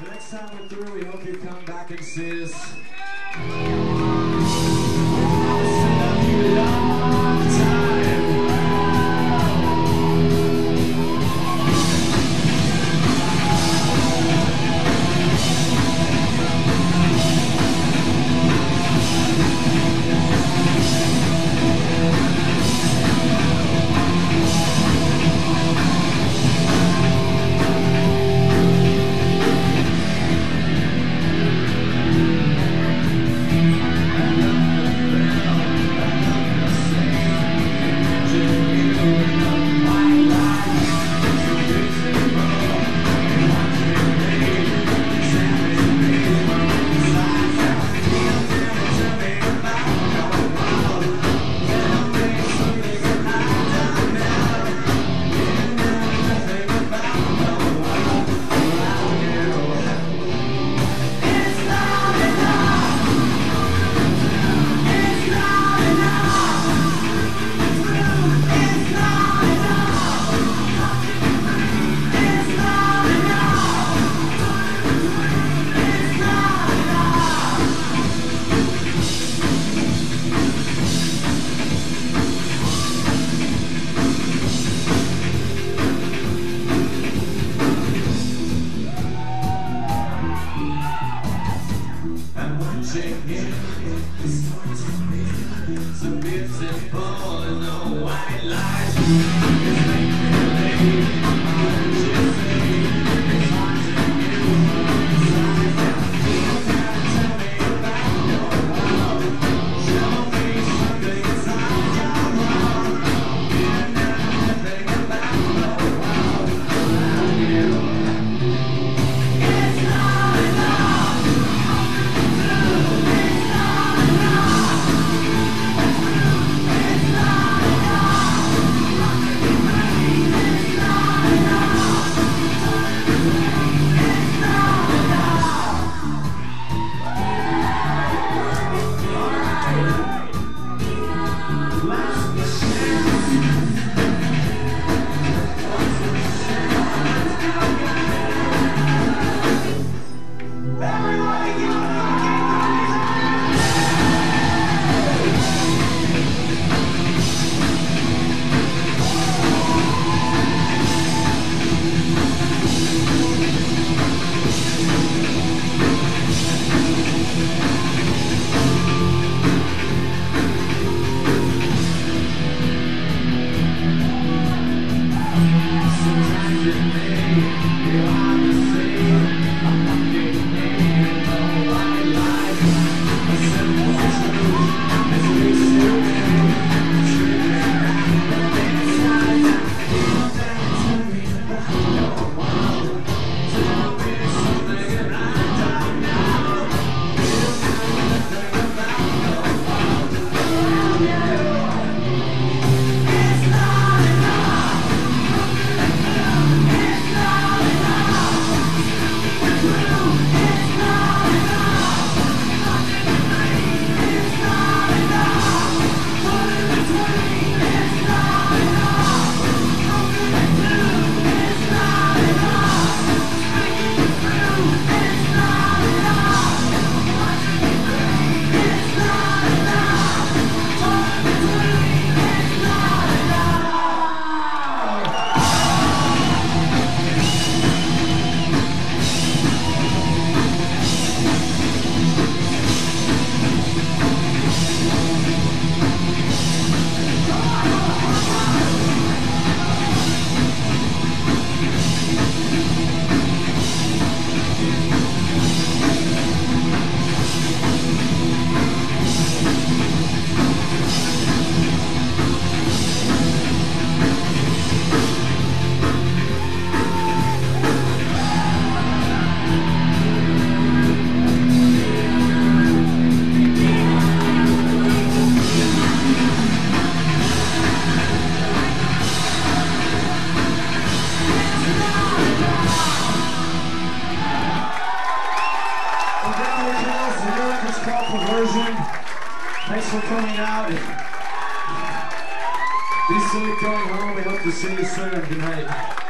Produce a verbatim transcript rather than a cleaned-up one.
The next time we're through, we hope you come back and see us. It's a beautiful and no white lies. It's making me believe what you say. It's haunting you inside. You gotta tell me about your love. Show me something inside your heart. You know nothing about your love around you. It's not enough. It's not enough. It's not Thanks for coming out. Be safe going home. We hope to see you soon. Good night.